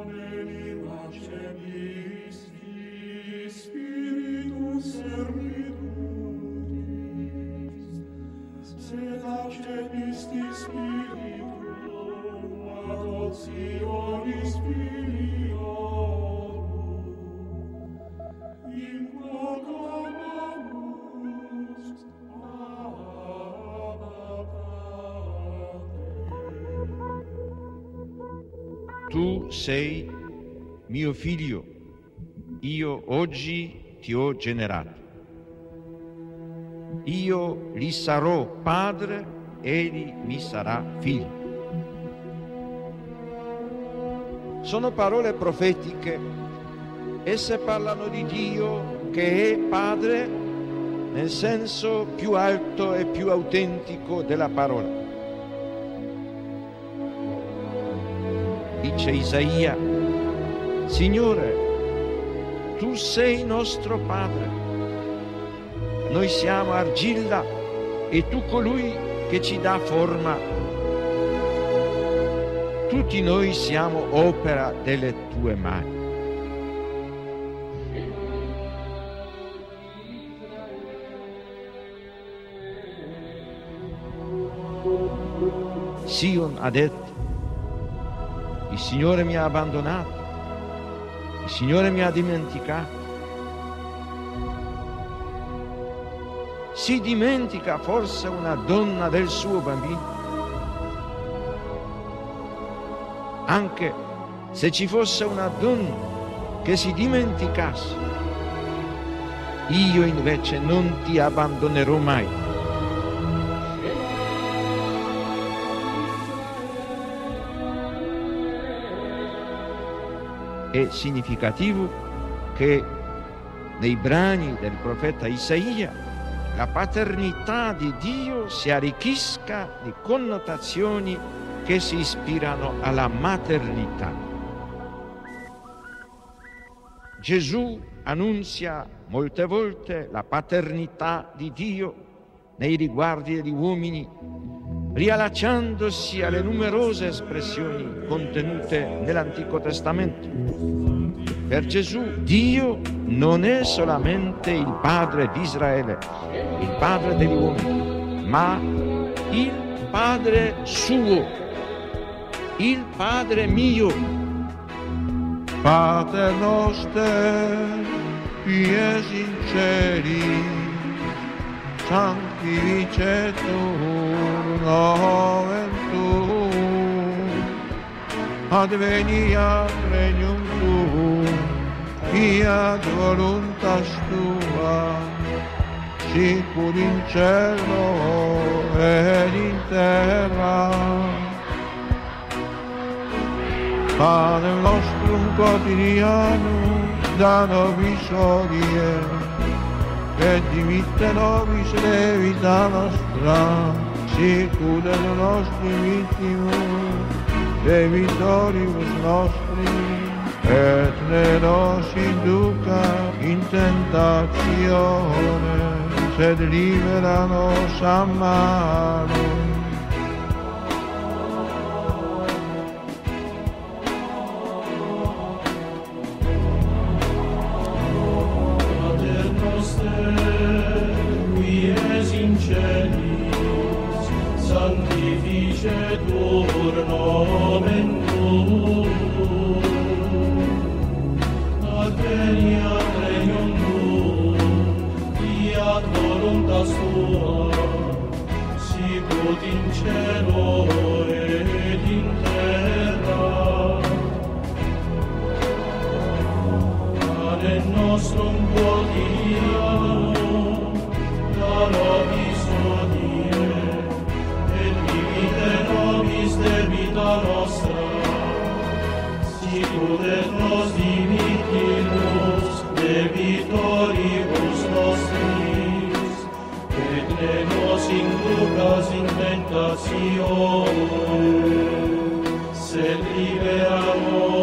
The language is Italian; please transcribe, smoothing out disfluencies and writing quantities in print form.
Tu sei mio figlio, io oggi ti ho generato. Io gli sarò padre, egli mi sarà figlio. Sono parole profetiche, esse parlano di Dio che è padre nel senso più alto e più autentico della parola. Dice Isaia: Signore, tu sei nostro Padre, noi siamo argilla e tu colui che ci dà forma. Tutti noi siamo opera delle tue mani. Sion ha detto: il Signore mi ha abbandonato, il Signore mi ha dimenticato. Si dimentica forse una donna del suo bambino? Anche se ci fosse una donna che si dimenticasse, io invece non ti abbandonerò mai. È significativo che nei brani del profeta Isaia la paternità di Dio si arricchisca di connotazioni che si ispirano alla maternità. Gesù annunzia molte volte la paternità di Dio nei riguardi degli uomini, riallacciandosi alle numerose espressioni contenute nell'Antico Testamento. Per Gesù Dio non è solamente il Padre di Israele, il Padre degli uomini, ma il Padre suo, il Padre mio. Pater noster, qui es in celi, sanctificetur nomen tuum, adveniat regnum tuum, fiat voluntas tua, sicur in cielo ed in terra. Pane nostrum quotidianum da nobis hodie, et dimitte nobis debita nostra, sicur et nostri vittimus debitoribus nostri, et ne nos induca in tentatione, sed libera nos a malo. Sanctificetur nomen tuum, adveniat regnum tuum, fiat voluntas tua, sicut in cielo ed in terra. Panem nostrum quotidianum da nobis hodie, debita nostra, sicur et nos dimittimus debitoribus nostris, et ne nos inducas in tentatione, sed libera nos